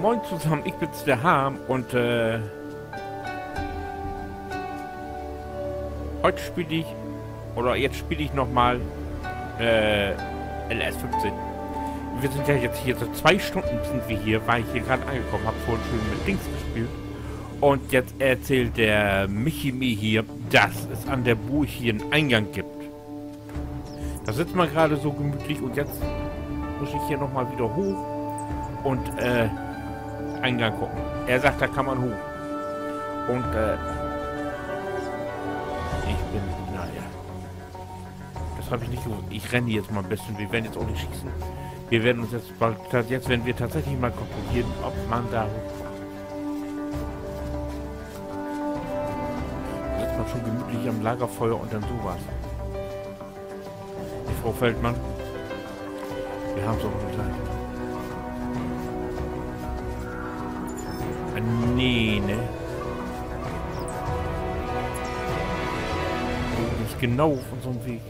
Moin zusammen, ich bin's der Harm und heute spiele ich, oder jetzt spiele ich nochmal LS15. Wir sind ja jetzt hier, so 2 Stunden sind wir hier, war ich hier gerade angekommen, habe vorhin schön mit Dings gespielt. Und jetzt erzählt der Michi mir hier, dass es an der Burg hier einen Eingang gibt. Da sitzt man gerade so gemütlich und jetzt muss ich hier nochmal wieder hoch und Eingang gucken. Er sagt, da kann man hoch. Und ich bin, naja. Das habe ich nicht gewusst. Ich renne jetzt mal ein bisschen. Wir werden jetzt auch nicht schießen. Wir werden uns jetzt bald, jetzt werden wir tatsächlich mal kontrollieren, ob man da hochkommt. Da sitzt man schon gemütlich am Lagerfeuer und dann sowas. Die Frau Feldmann. Wir haben so eine Zeit. Nee, ne? Oh, nicht genau auf unserem Weg.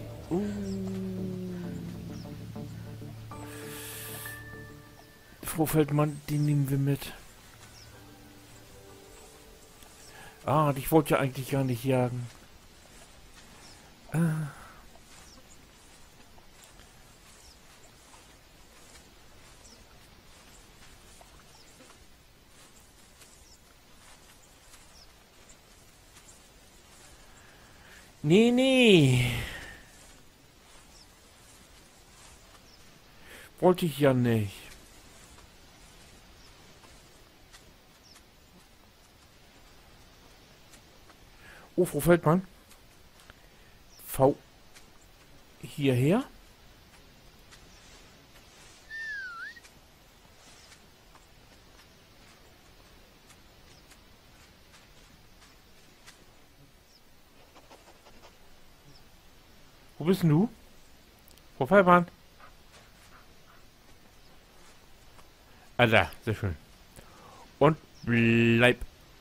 Frau Feldmann, die nehmen wir mit. Ah, ich wollte ja eigentlich gar nicht jagen. Ah. Nee, nee. Wollte ich ja nicht. Oh, Frau Feldmann. V. Hierher. Wo bist denn du? Frau Feldmann. Ah, da, sehr schön. Und bleib.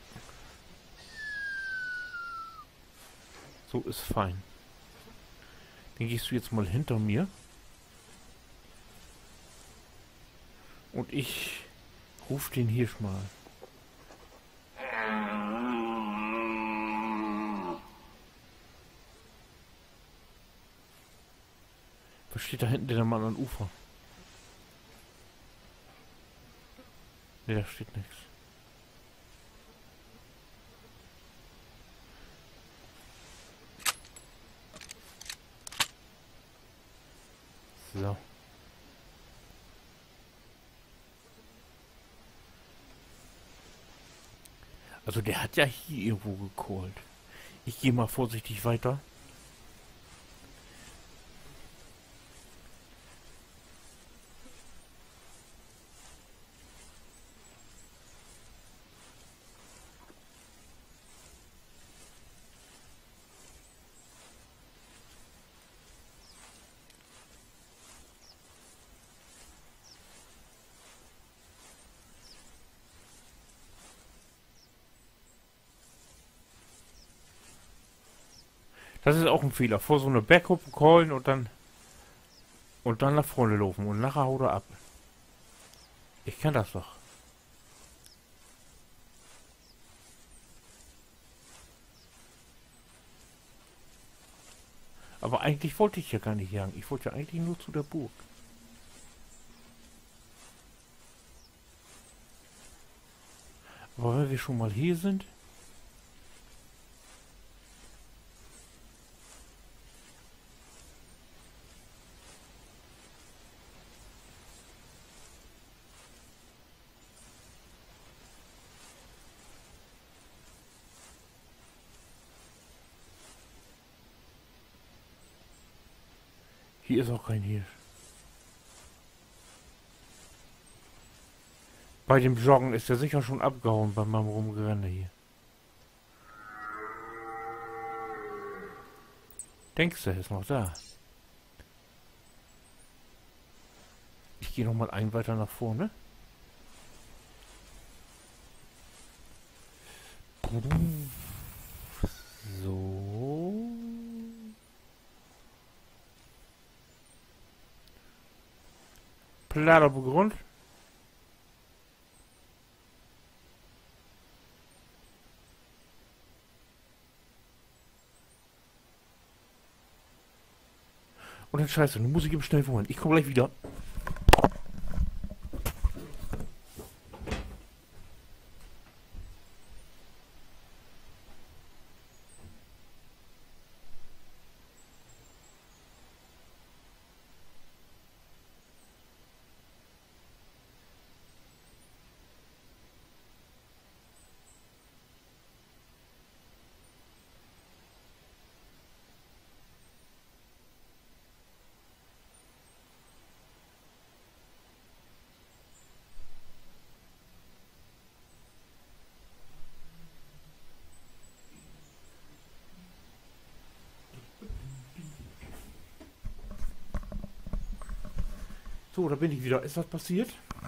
So ist fein. Dann gehst du jetzt mal hinter mir. Und ich rufe den Hirsch mal. Was steht da hinten denn am anderen Ufer? Ne, da steht nichts. So. Also der hat ja hier irgendwo gecallt. Ich gehe mal vorsichtig weiter. Das ist auch ein Fehler. Vor so eine Bergkuppe callen und dann nach vorne laufen und nachher haut er ab. Ich kann das doch. Aber eigentlich wollte ich ja gar nicht jagen. Ich wollte ja eigentlich nur zu der Burg. Aber wenn wir schon mal hier sind... Hier ist auch kein Hirsch. Bei dem Joggen ist er sicher schon abgehauen bei meinem Rumgerenne hier. Denkst du, er ist noch da? Ich gehe noch mal einen weiter nach vorne. So. Platter Grund. scheiße, du musst ich eben schnell holen. Ich komme gleich wieder. So, da bin ich wieder. Ist was passiert?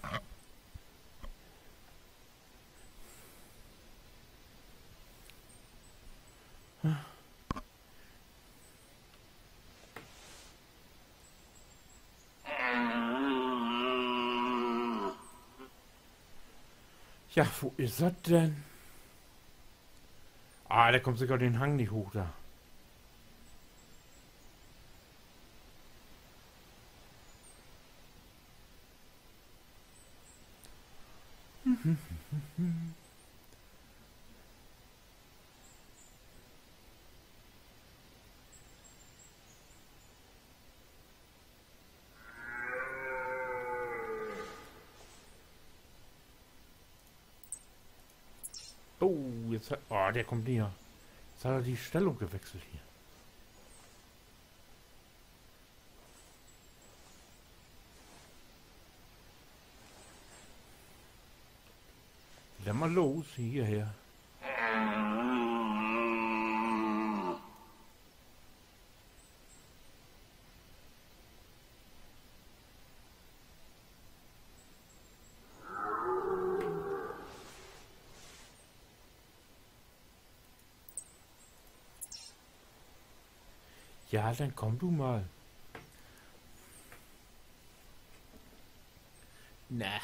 Ja, wo ist das denn? Ah, der kommt sogar den Hang nicht hoch da. Oh, jetzt hat... Oh, der kommt näher. Jetzt hat er die Stellung gewechselt hier. Dann mal los, hierher. Ja, dann komm du mal. Na.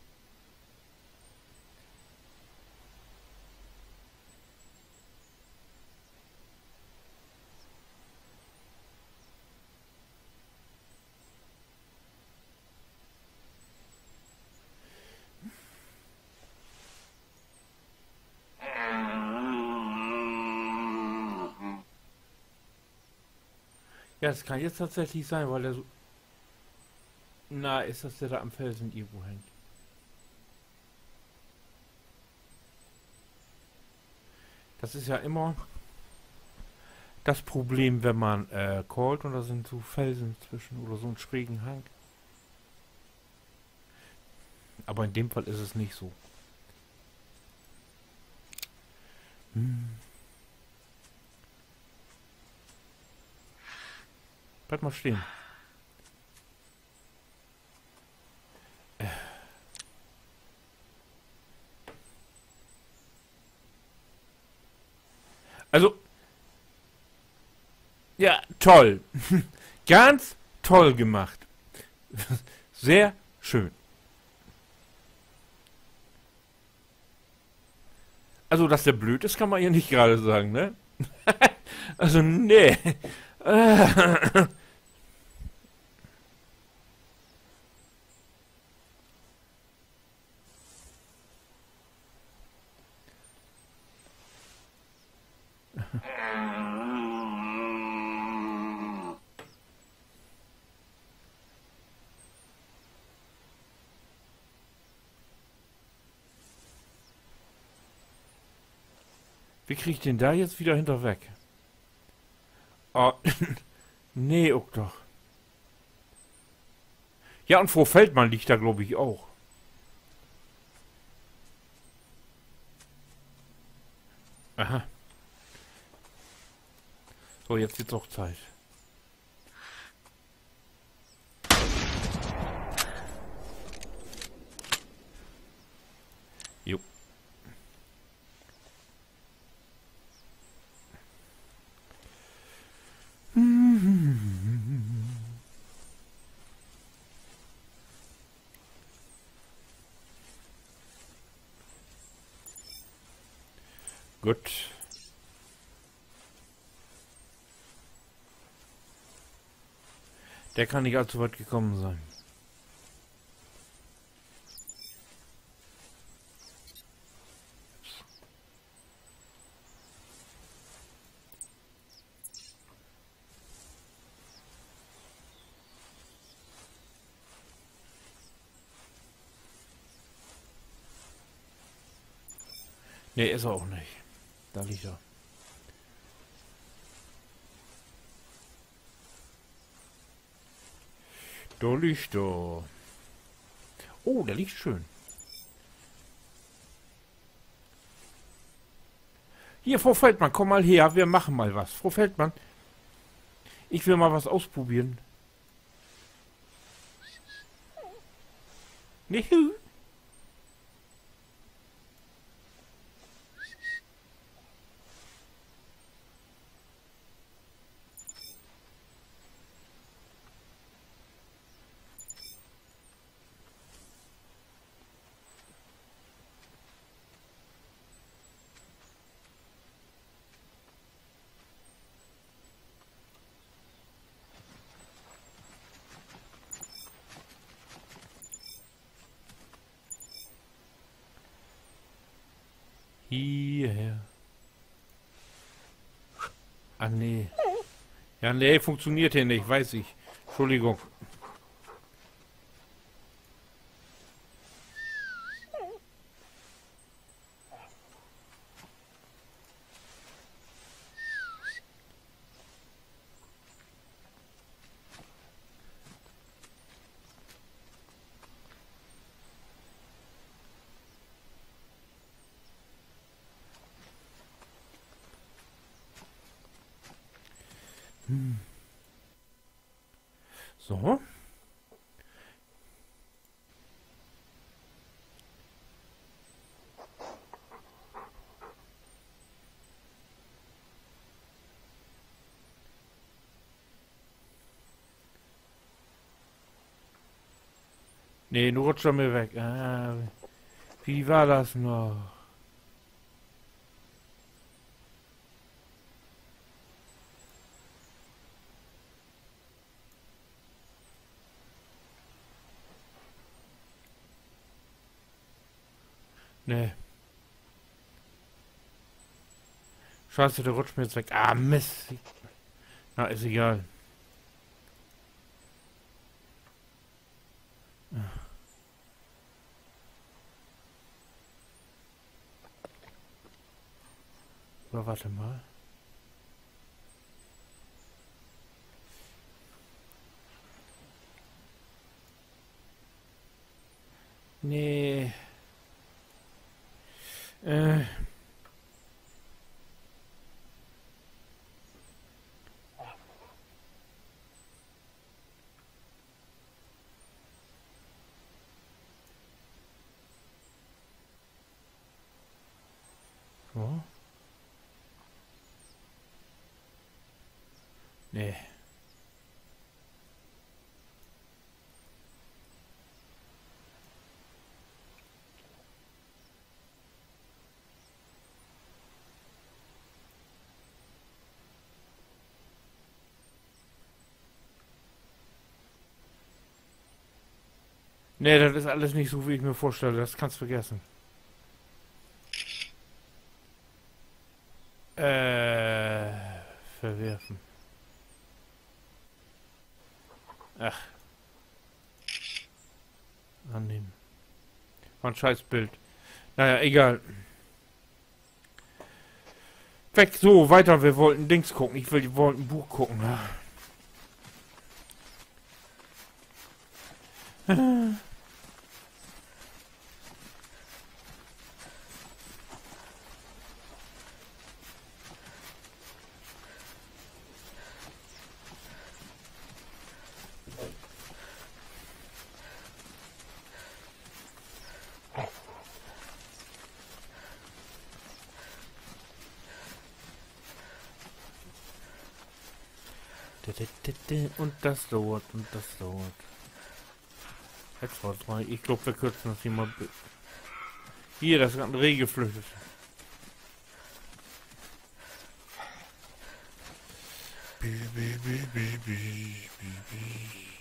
Ja, das kann jetzt tatsächlich sein, weil er so... Na, ist das der da am Felsen irgendwo hängt? Das ist ja immer das Problem, wenn man callt und da sind so Felsen zwischen oder so einen schrägen Hang. Aber in dem Fall ist es nicht so. Bleib mal stehen. Also, ja, toll. Ganz toll gemacht. Sehr schön. Also, dass der blöd ist, kann man ja nicht gerade sagen, ne? Also, nee. Wie krieg ich den da jetzt wieder hinter weg? Oh, nee, auch doch. Ja, und Frau Feldmann liegt da, glaube ich, auch. Aha. So, jetzt wird's auch Zeit. Jo. Gut. Der kann nicht allzu weit gekommen sein. Nee, ist er auch nicht. Da liegt er. Da liegt er. Oh, der liegt schön. Hier, Frau Feldmann, komm mal her. Wir machen mal was. Frau Feldmann, ich will mal was ausprobieren. Juhu. Hierher. Ah, nee. Ja, nee, funktioniert hier nicht, weiß ich. Entschuldigung. So. Nee, du rutscht schon mir weg. Wie war das noch? Nee. Scheiße, der rutscht mir jetzt weg. Ah, Mist. Na, ist egal. Aber warte mal. Nee. So. Nee. Nee, das ist alles nicht so, wie ich mir vorstelle. Das kannst du vergessen. Verwerfen. Ach. Annehmen. War ein Scheißbild. Naja, egal. Weg, so, weiter. Wir wollten Dings gucken. Wir wollten ein Buch gucken. Und das dauert, und das dauert. Jetzt war's mal. Ich glaube, wir kürzen das hier mal. Hier, das ist ein Reh geflüchtet. Bi, bi, bi, bi, bi, bi, bi.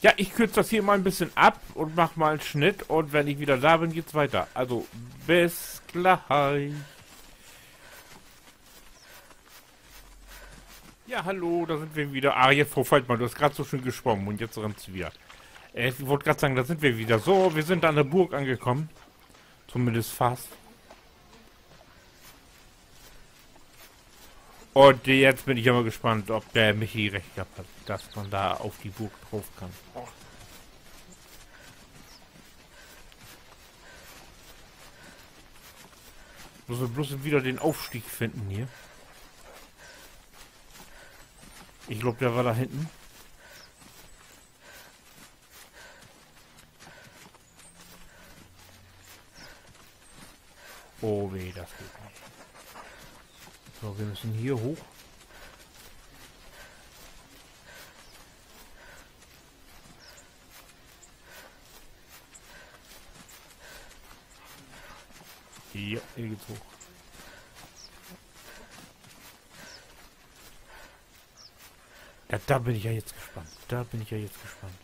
Ja, ich kürze das hier mal ein bisschen ab und mache mal einen Schnitt. Und wenn ich wieder da bin, geht's weiter. Also, bis gleich. Ja, hallo, da sind wir wieder. Ah, jetzt, Frau Feldmann, du hast gerade so schön geschwommen und jetzt rennst du wieder. Ich wollte gerade sagen, da sind wir wieder. So, wir sind an der Burg angekommen. Zumindest fast. Und jetzt bin ich aber gespannt, ob der Michi recht gehabt hat, dass man da auf die Burg drauf kann. Muss wir bloß wieder den Aufstieg finden hier. Ich glaube, der war da hinten. Oh weh, das geht nicht. So, wir müssen hier hoch. Ja, hier geht's hoch. Ja, da bin ich ja jetzt gespannt. Da bin ich ja jetzt gespannt.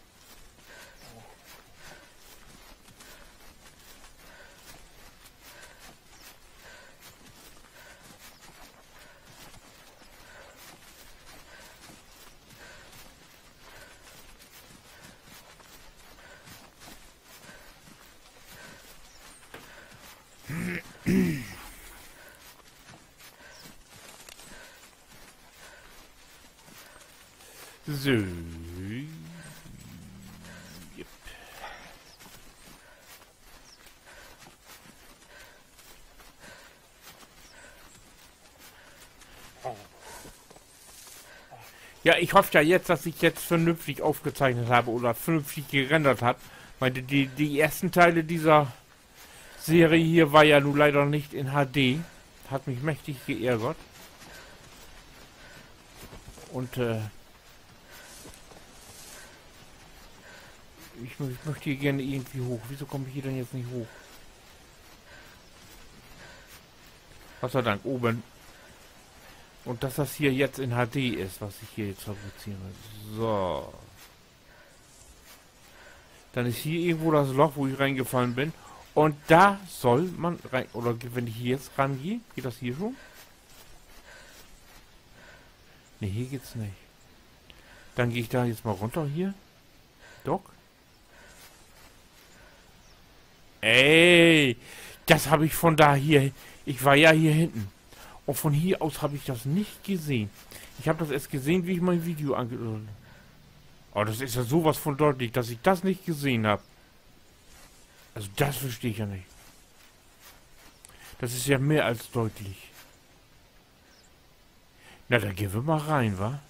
So. Yep. Ja, ich hoffe ja jetzt, dass ich jetzt vernünftig aufgezeichnet habe oder vernünftig gerendert hat. Weil die ersten Teile dieser Serie hier war ja nun leider nicht in HD. Hat mich mächtig geärgert. Und ich möchte hier gerne irgendwie hoch. Wieso komme ich hier denn jetzt nicht hoch? Gott sei Dank, oben. Und dass das hier jetzt in HD ist, was ich hier jetzt fabriziere. So. Dann ist hier irgendwo das Loch, wo ich reingefallen bin. Und da soll man rein... Oder wenn ich hier jetzt rangehe, geht das hier schon? Ne, hier geht's nicht. Dann gehe ich da jetzt mal runter hier. Doc. Ey, das habe ich von da hier... Ich war ja hier hinten. Und von hier aus habe ich das nicht gesehen. Ich habe das erst gesehen, wie ich mein Video ange... Oh, das ist ja sowas von deutlich, dass ich das nicht gesehen habe. Also das verstehe ich ja nicht. Das ist ja mehr als deutlich. Na, dann gehen wir mal rein, wa?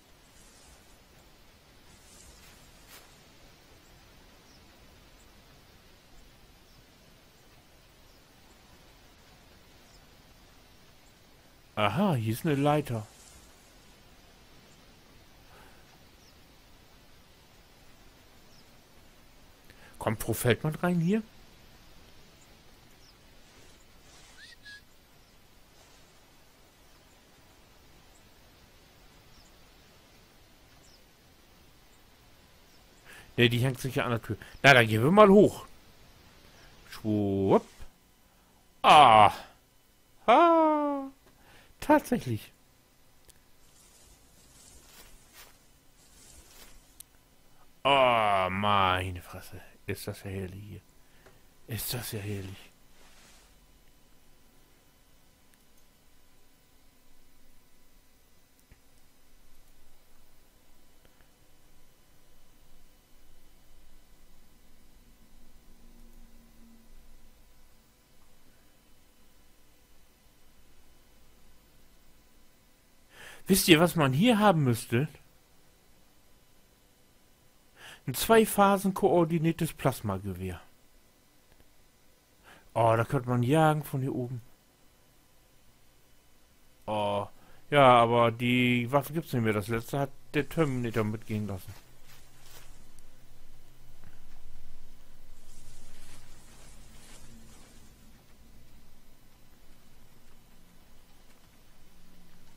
Aha, hier ist eine Leiter. Kommt Frau Feldmann rein hier? Ne, die hängt sich ja an der Tür. Na, dann gehen wir mal hoch. Schwupp. Ah. Ah. Tatsächlich. Oh, meine Fresse. Ist das ja herrlich hier. Ist das ja herrlich. Wisst ihr, was man hier haben müsste? Ein 2-Phasen koordiniertes Plasmagewehr. Oh, da könnte man jagen von hier oben. Oh, ja, aber die Waffe gibt's nicht mehr. Das letzte hat der Terminator mitgehen lassen.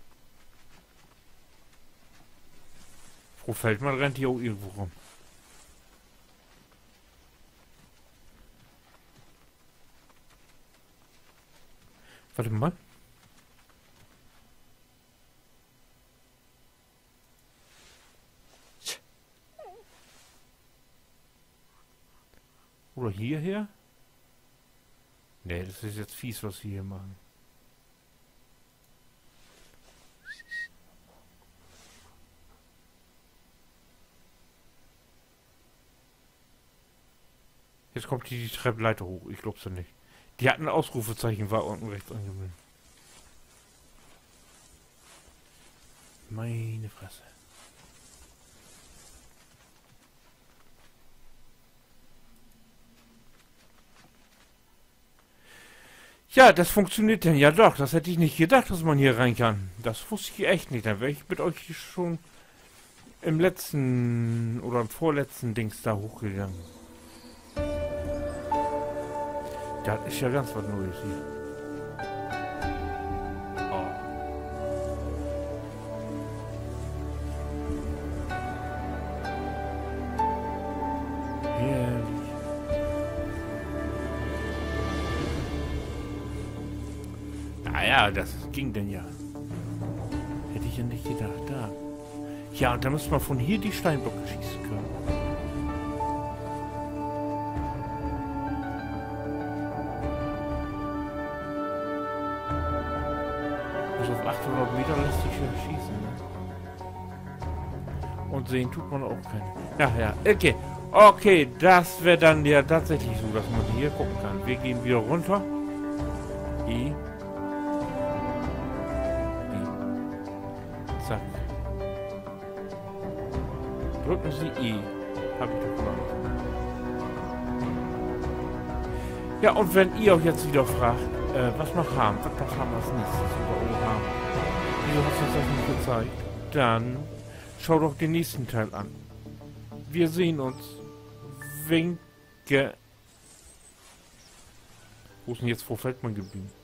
Frau Feldmann rennt hier auch irgendwo rum. Warte mal. Oder hierher? Nee, das ist jetzt fies, was wir hier machen. Jetzt kommt die Treppenleiter hoch. Ich glaub's ja nicht. Die hat ein Ausrufezeichen, war unten rechts angemeldet. Meine Fresse. Ja, das funktioniert denn ja doch. Das hätte ich nicht gedacht, dass man hier rein kann. Das wusste ich echt nicht. Dann wäre ich mit euch schon im letzten oder im vorletzten Dings da hochgegangen. Das ist ja ganz was Neues hier. Oh. Herrlich. Naja, das ging denn ja. Hätte ich ja nicht gedacht. Da. Ja, und da müsste man von hier die Steinblöcke schießen können. Also auf 800 Meter lässt sich ja schießen, ne? Und sehen tut man auch keine. Ja, ja, okay. Okay, das wäre dann ja tatsächlich so, dass man hier gucken kann. Wir gehen wieder runter. I. Zack. Drücken Sie I. Hab ich doch gemacht. Ja, und wenn ihr euch jetzt wieder fragt, was noch haben, was noch haben wir als nächstes über haben. Wieso hast du uns das nicht gezeigt? Dann schau doch den nächsten Teil an. Wir sehen uns. Winke. Wo ist denn jetzt Frau Feldmann geblieben?